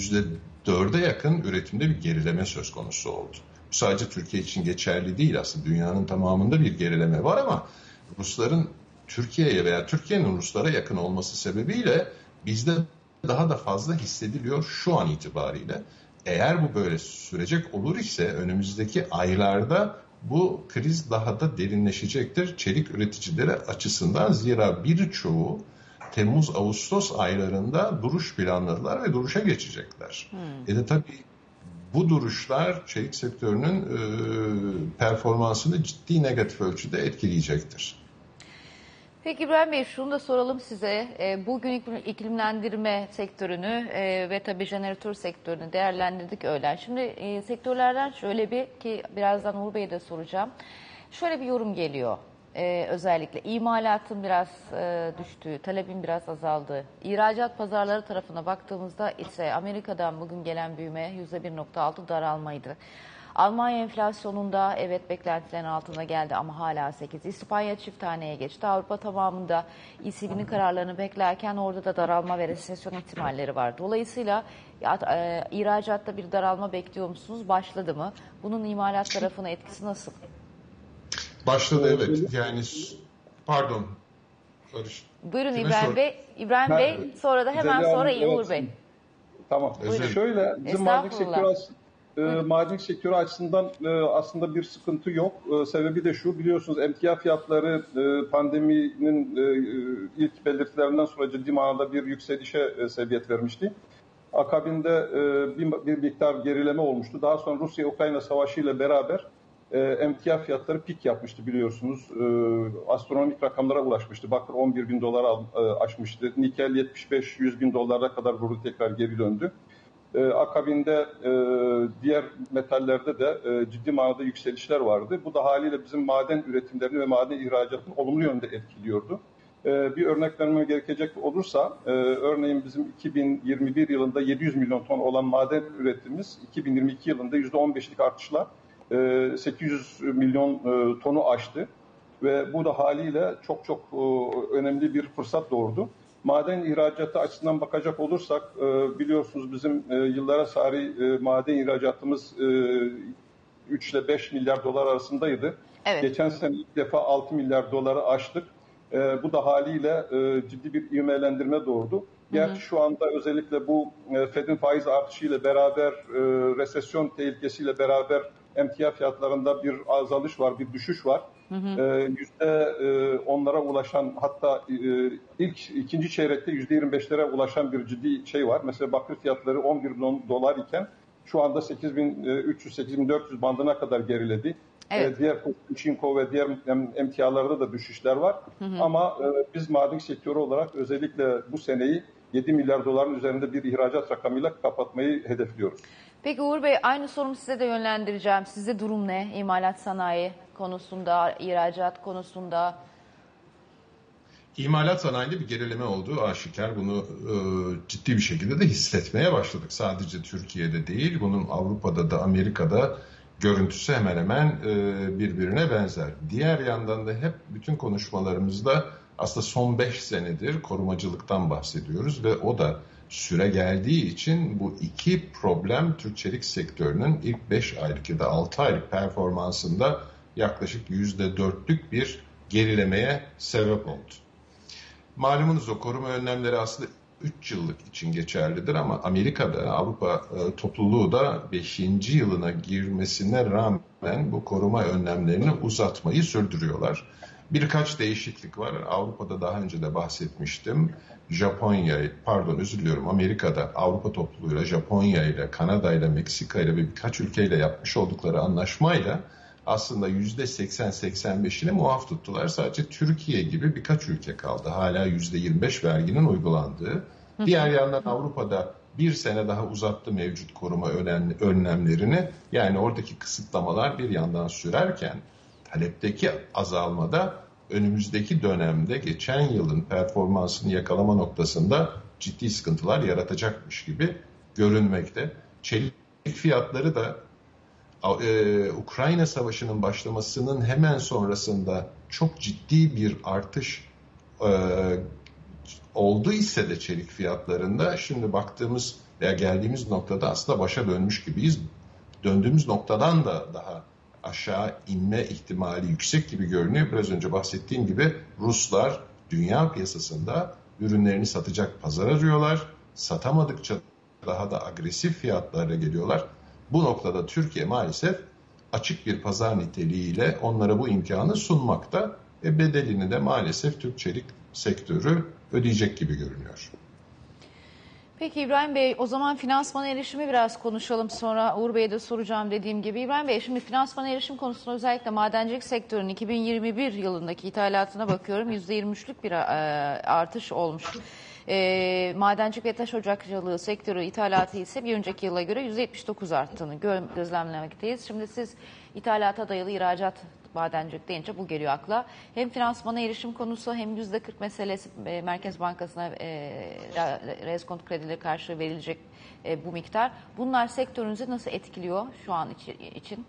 %4'e yakın üretimde bir gerileme söz konusu oldu. Bu sadece Türkiye için geçerli değil, aslında dünyanın tamamında bir gerileme var ama Rusların Türkiye'ye veya Türkiye'nin Ruslara yakın olması sebebiyle bizde daha da fazla hissediliyor şu an itibariyle. Eğer bu böyle sürecek olur ise önümüzdeki aylarda bu kriz daha da derinleşecektir çelik üreticileri açısından. Zira birçoğu Temmuz-Ağustos aylarında duruş planladılar ve duruşa geçecekler. Tabii bu duruşlar çelik sektörünün performansını ciddi negatif ölçüde etkileyecektir. Peki İbrahim Bey, şunu da soralım size. Bugün iklimlendirme sektörünü ve tabii jeneratör sektörünü değerlendirdik öğlen. Şimdi sektörlerden şöyle bir, ki birazdan Uğur Bey'e de soracağım. Şöyle bir yorum geliyor. Özellikle imalatın biraz düştüğü, talebin biraz azaldığı. İhracat pazarları tarafına baktığımızda ise Amerika'dan bugün gelen büyüme %1.6 daralmaydı. Almanya enflasyonunda evet beklentilerin altına geldi ama hala 8. İspanya çift taneye geçti. Avrupa tamamında ECB'nin kararlarını beklerken orada da daralma ve resesyon ihtimalleri var. Dolayısıyla ihracatta bir daralma bekliyor musunuz? Başladı mı? Bunun imalat tarafına etkisi nasıl? Başladı evet. Yani pardon. Buyurun İbrahim Bey. İbrahim Bey, sonra da hemen sonra Uğur Bey. Tamam. Şöyle bizim madencilik sektörü açısından aslında bir sıkıntı yok. Sebebi de şu, biliyorsunuz emtia fiyatları pandeminin ilk belirtilerinden sonra ciddi manada bir yükselişe sebebiyet vermişti. Akabinde bir miktar gerileme olmuştu. Daha sonra Rusya-Ukrayna savaşı ile beraber emtia fiyatları pik yapmıştı biliyorsunuz. Astronomik rakamlara ulaşmıştı. Bakır 11 bin dolar aşmıştı. Nikel 75-100 bin dolara kadar vurdu, tekrar geri döndü. Akabinde diğer metallerde de ciddi manada yükselişler vardı. Bu da haliyle bizim maden üretimlerini ve maden ihracatını olumlu yönde etkiliyordu. Bir örnek vermem gerekecek olursa, örneğin bizim 2021 yılında 700 milyon ton olan maden üretimimiz 2022 yılında %15'lik artışla 800 milyon tonu aştı. Ve bu da haliyle çok çok önemli bir fırsat doğurdu. Maden ihracatı açısından bakacak olursak biliyorsunuz bizim yıllara sari maden ihracatımız 3 ile 5 milyar dolar arasındaydı. Evet. Geçen sene ilk defa 6 milyar doları aştık. Bu da haliyle ciddi bir ivmelendirme doğurdu. Gerçi şu anda özellikle bu Fed'in faiz artışıyla beraber, resesyon tehlikesiyle beraber emtia fiyatlarında bir azalış var, bir düşüş var. %10'lara ulaşan, hatta ikinci çeyrekte %25'lere ulaşan bir ciddi şey var. Mesela bakır fiyatları 11 dolar iken şu anda 8.300-8.400 bandına kadar geriledi. Evet. Diğer çinko ve diğer emtialarda da düşüşler var. Ama biz maden sektörü olarak özellikle bu seneyi 7 milyar doların üzerinde bir ihracat rakamıyla kapatmayı hedefliyoruz. Peki Uğur Bey, aynı sorumu size de yönlendireceğim. Sizde durum ne? İmalat sanayi konusunda, ihracat konusunda? İmalat sanayinde bir gerileme olduğu aşikar. Bunu ciddi bir şekilde de hissetmeye başladık. Sadece Türkiye'de değil, bunun Avrupa'da da Amerika'da görüntüsü hemen hemen birbirine benzer. Diğer yandan da hep bütün konuşmalarımızda aslında son 5 senedir korumacılıktan bahsediyoruz ve o da süre geldiği için bu iki problem Türk çelik sektörünün ilk 5 aylık ya da 6 aylık performansında yaklaşık %4'lük bir gerilemeye sebep oldu. Malumunuz o koruma önlemleri aslında 3 yıllık için geçerlidir ama Amerika'da, Avrupa topluluğu da 5. yılına girmesine rağmen bu koruma önlemlerini uzatmayı sürdürüyorlar. Birkaç değişiklik var. Avrupa'da daha önce de bahsetmiştim. Amerika'da Avrupa topluluğuyla, Japonya ile, Kanada ile, Meksika ile ve birkaç ülkeyle yapmış oldukları anlaşmayla aslında %80-85'ini muaf tuttular. Sadece Türkiye gibi birkaç ülke kaldı. Hala %25 verginin uygulandığı. Diğer yandan Avrupa'da bir sene daha uzattı mevcut koruma önlemlerini. Yani oradaki kısıtlamalar bir yandan sürerken talepteki azalmada önümüzdeki dönemde geçen yılın performansını yakalama noktasında ciddi sıkıntılar yaratacakmış gibi görünmekte. Çelik fiyatları da Ukrayna Savaşı'nın başlamasının hemen sonrasında çok ciddi bir artış oldu ise de çelik fiyatlarında şimdi baktığımız veya geldiğimiz noktada aslında başa dönmüş gibiyiz. Döndüğümüz noktadan da daha aşağı inme ihtimali yüksek gibi görünüyor. Biraz önce bahsettiğim gibi Ruslar dünya piyasasında ürünlerini satacak pazar arıyorlar. Satamadıkça daha da agresif fiyatlarla geliyorlar. Bu noktada Türkiye maalesef açık bir pazar niteliğiyle onlara bu imkanı sunmakta ve bedelini de maalesef Türk çelik sektörü ödeyecek gibi görünüyor. Peki İbrahim Bey, o zaman finansmana erişimi biraz konuşalım. Sonra Uğur Bey'e de soracağım dediğim gibi. İbrahim Bey, şimdi finansmana erişim konusunda özellikle madencilik sektörünün 2021 yılındaki ithalatına bakıyorum. %23'lük bir artış olmuş. Madencilik ve taş ocakçılığı sektörü ithalatı ise bir önceki yıla göre %79 arttığını gözlemlemekteyiz. Şimdi siz ithalata dayalı ihracat madencilik deyince bu geliyor akla. Hem finansmana erişim konusu hem %40 meselesi Merkez Bankası'na reskont kredileri karşı verilecek bu miktar. Bunlar sektörünüzü nasıl etkiliyor şu an için?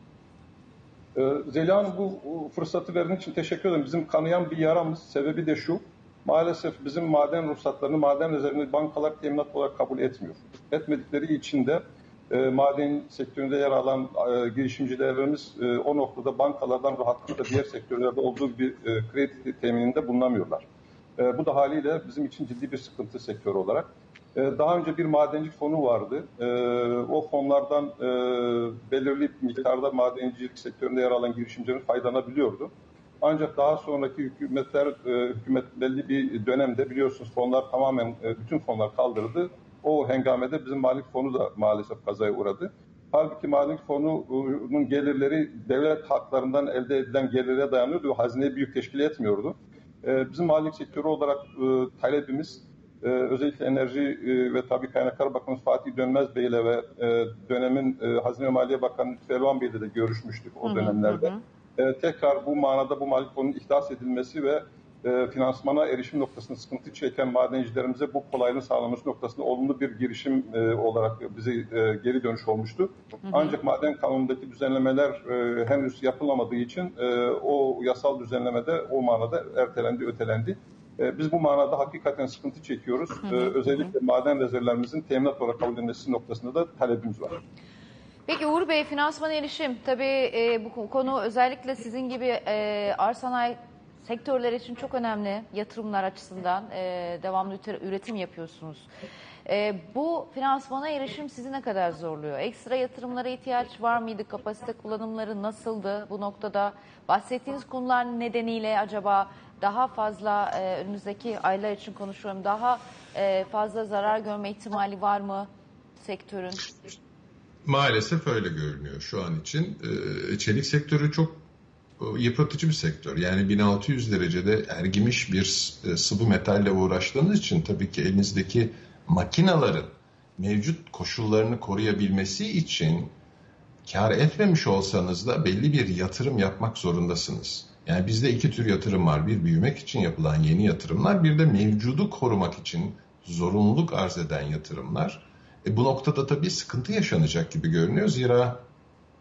Zeliha Hanım, bu fırsatı verdiğiniz için teşekkür ederim. Bizim kanayan bir yaramız, sebebi de şu. Maalesef bizim maden ruhsatlarını, maden rezervini bankalar teminat olarak kabul etmiyor. Etmedikleri için de maden sektöründe yer alan girişimcilerimiz o noktada bankalardan rahatlıkla diğer sektörlerde olduğu bir kredi temininde bulunamıyorlar. Bu da haliyle bizim için ciddi bir sıkıntı sektör olarak. Daha önce bir madencilik fonu vardı. O fonlardan belirli miktarda madencilik sektöründe yer alan girişimcilerin faydalanabiliyordu. Ancak daha sonraki hükümet belli bir dönemde biliyorsunuz fonlar tamamen bütün fonlar kaldırıldı. O hengamede bizim madencilik fonu da maalesef kazaya uğradı. Halbuki madencilik fonunun gelirleri devlet haklarından elde edilen gelirlere dayanıyordu ve hazineyi büyük teşkil etmiyordu. Bizim madencilik sektörü olarak talebimiz özellikle Enerji ve Tabii Kaynaklar Bakanımız Fatih Dönmez Bey ile ve dönemin Hazine ve Maliye Bakanı Lütfü Elvan Bey ile de görüşmüştük o dönemlerde. Tekrar bu manada bu madencilik fonunun ihdas edilmesi ve finansmana erişim noktasında sıkıntı çeken madencilerimize bu kolaylığın sağlanması noktasında olumlu bir girişim olarak bize geri dönüş olmuştu. Ancak maden kanunundaki düzenlemeler henüz yapılamadığı için o yasal düzenlemede o manada ertelendi, ötelendi. Biz bu manada hakikaten sıkıntı çekiyoruz. Özellikle maden rezervlerimizin teminat olarak kabul edilmesi noktasında da talebimiz var. Peki Uğur Bey, finansman erişim tabii bu konu özellikle sizin gibi ağır sanayi sektörler için çok önemli, yatırımlar açısından devamlı üretim yapıyorsunuz. Bu finansmana erişim sizi ne kadar zorluyor? Ekstra yatırımlara ihtiyaç var mıydı? Kapasite kullanımları nasıldı bu noktada? Bahsettiğiniz konular nedeniyle acaba daha fazla önümüzdeki aylar için konuşuyorum, daha fazla zarar görme ihtimali var mı sektörün? Maalesef öyle görünüyor şu an için. Çelik sektörü çok yıpratıcı bir sektör. Yani 1600 derecede ergimiş bir sıvı metalle uğraştığınız için tabii ki elinizdeki makinaların mevcut koşullarını koruyabilmesi için kar etmemiş olsanız da belli bir yatırım yapmak zorundasınız. Yani bizde iki tür yatırım var. Bir, büyümek için yapılan yeni yatırımlar, bir de mevcudu korumak için zorunluluk arz eden yatırımlar. Bu noktada tabii sıkıntı yaşanacak gibi görünüyor. Zira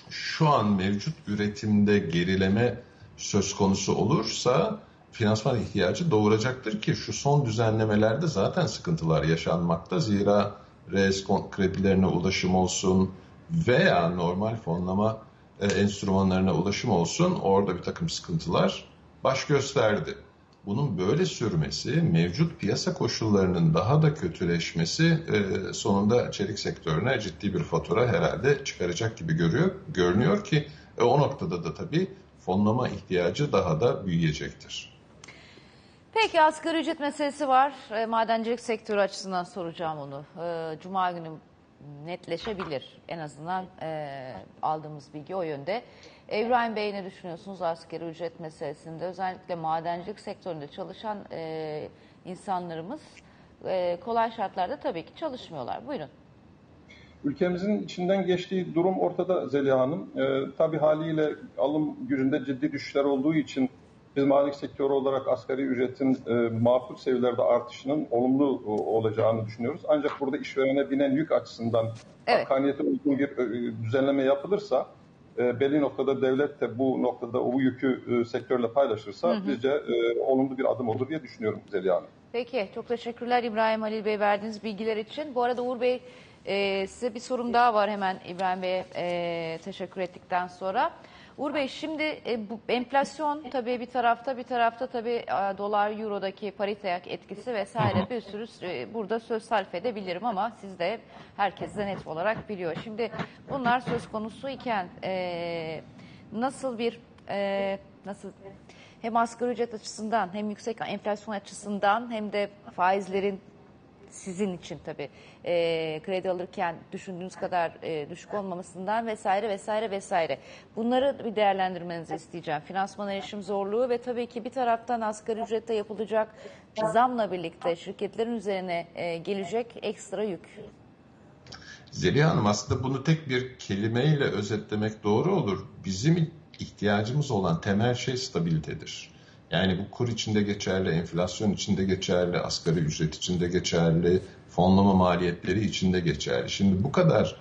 şu an mevcut üretimde gerileme söz konusu olursa finansman ihtiyacı doğuracaktır ki şu son düzenlemelerde zaten sıkıntılar yaşanmakta. Zira reskont kredilerine ulaşım olsun veya normal fonlama enstrümanlarına ulaşım olsun, orada bir takım sıkıntılar baş gösterdi. Bunun böyle sürmesi, mevcut piyasa koşullarının daha da kötüleşmesi sonunda çelik sektörüne ciddi bir fatura herhalde çıkaracak gibi görünüyor ki o noktada da tabii fonlama ihtiyacı daha da büyüyecektir. Peki asgari ücret meselesi var. Madencilik sektörü açısından soracağım onu. Cuma günü netleşebilir. En azından aldığımız bilgi o yönde. İbrahim Bey, ne düşünüyorsunuz asgari ücret meselesinde? Özellikle madencilik sektöründe çalışan insanlarımız kolay şartlarda tabii ki çalışmıyorlar. Buyurun. Ülkemizin içinden geçtiği durum ortada Zeliha Hanım. Tabii haliyle alım gücünde ciddi düşüşler olduğu için biz madencilik sektörü olarak asgari ücretin makul seviyelerde artışının olumlu olacağını düşünüyoruz. Ancak burada işverene binen yük açısından hakkaniyete uygun bir düzenleme yapılırsa, belli noktada devlet de bu noktada o yükü sektörle paylaşırsa bizce olumlu bir adım olur diye düşünüyorum Zeliha Hanım. Peki, çok teşekkürler İbrahim Halil Bey verdiğiniz bilgiler için. Bu arada Uğur Bey, size bir sorum daha var hemen İbrahim Bey'e teşekkür ettikten sonra. Uğur Bey, şimdi bu enflasyon tabii bir tarafta tabii dolar eurodaki parite etkisi vesaire bir sürü burada söz sarf edebilirim ama siz de herkes de net olarak biliyor. Şimdi bunlar söz konusu iken nasıl hem asgari ücret açısından hem yüksek enflasyon açısından hem de faizlerin sizin için tabii kredi alırken düşündüğünüz kadar düşük olmamasından vesaire. Bunları bir değerlendirmenizi isteyeceğim. Finansman erişim zorluğu ve tabii ki bir taraftan asgari ücrette yapılacak zamla birlikte şirketlerin üzerine gelecek ekstra yük. Zeliha Hanım, aslında bunu tek bir kelimeyle özetlemek doğru olur. Bizim ihtiyacımız olan temel şey stabilitedir. Yani bu kur içinde geçerli, enflasyon içinde geçerli, asgari ücret içinde geçerli, fonlama maliyetleri içinde geçerli. Şimdi bu kadar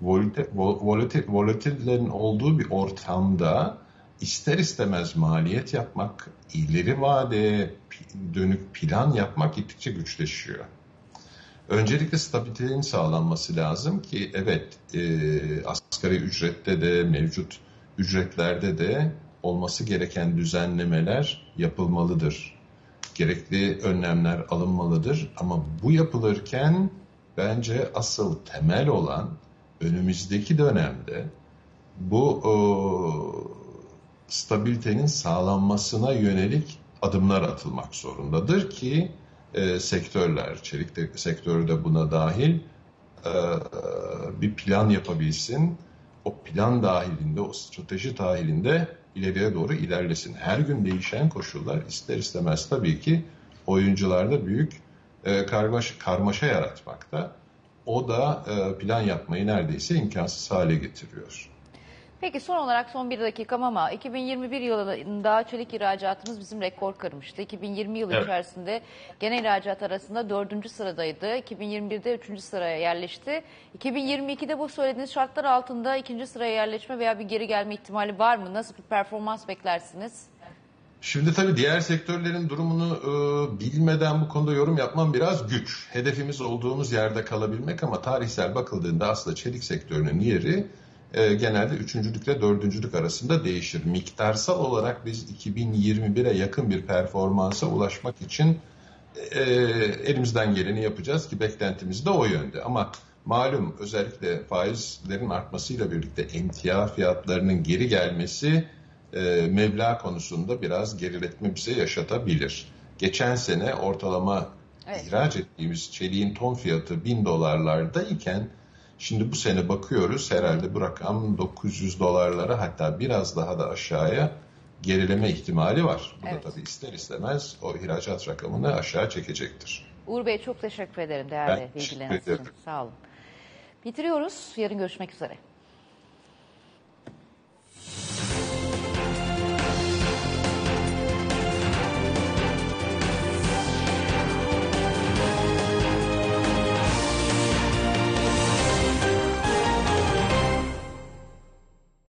volatilitelerin olduğu bir ortamda ister istemez maliyet yapmak, ileri vadeye dönük plan yapmak gittikçe güçleşiyor. Öncelikle stabilitenin sağlanması lazım ki evet, asgari ücrette de mevcut ücretlerde de olması gereken düzenlemeler yapılmalıdır. Gerekli önlemler alınmalıdır ama bu yapılırken bence asıl temel olan önümüzdeki dönemde bu stabilitenin sağlanmasına yönelik adımlar atılmak zorundadır ki sektörler, çelik sektörü de buna dahil bir plan yapabilsin. O plan dahilinde, o strateji dahilinde ileriye doğru ilerlesin. Her gün değişen koşullar ister istemez tabii ki oyuncularda büyük karmaşa yaratmakta. O da plan yapmayı neredeyse imkansız hale getiriyor. Peki son olarak son bir dakikam ama 2021 yılında çelik ihracatımız bizim rekor kırmıştı. 2020 yılı içerisinde genel ihracat arasında 4. sıradaydı. 2021'de 3. sıraya yerleşti. 2022'de bu söylediğiniz şartlar altında 2. sıraya yerleşme veya bir geri gelme ihtimali var mı? Nasıl bir performans beklersiniz? Şimdi tabii diğer sektörlerin durumunu bilmeden bu konuda yorum yapmam biraz güç. Hedefimiz olduğumuz yerde kalabilmek ama tarihsel bakıldığında aslında çelik sektörünün yeri genelde 3.lükle 4.lük arasında değişir. Miktarsal olarak biz 2021'e yakın bir performansa ulaşmak için elimizden geleni yapacağız ki beklentimiz de o yönde. Ama malum özellikle faizlerin artmasıyla birlikte emtia fiyatlarının geri gelmesi meblağ konusunda biraz geriletme bize yaşatabilir. Geçen sene ortalama ihraç ettiğimiz çeliğin ton fiyatı $1000 iken şimdi bu sene bakıyoruz herhalde bu rakam $900 hatta biraz daha da aşağıya gerileme ihtimali var. Bu da tabii ister istemez o ihracat rakamını aşağı çekecektir. Uğur Bey çok teşekkür ederim değerli bilgileriniz için. Sağ olun. Bitiriyoruz. Yarın görüşmek üzere.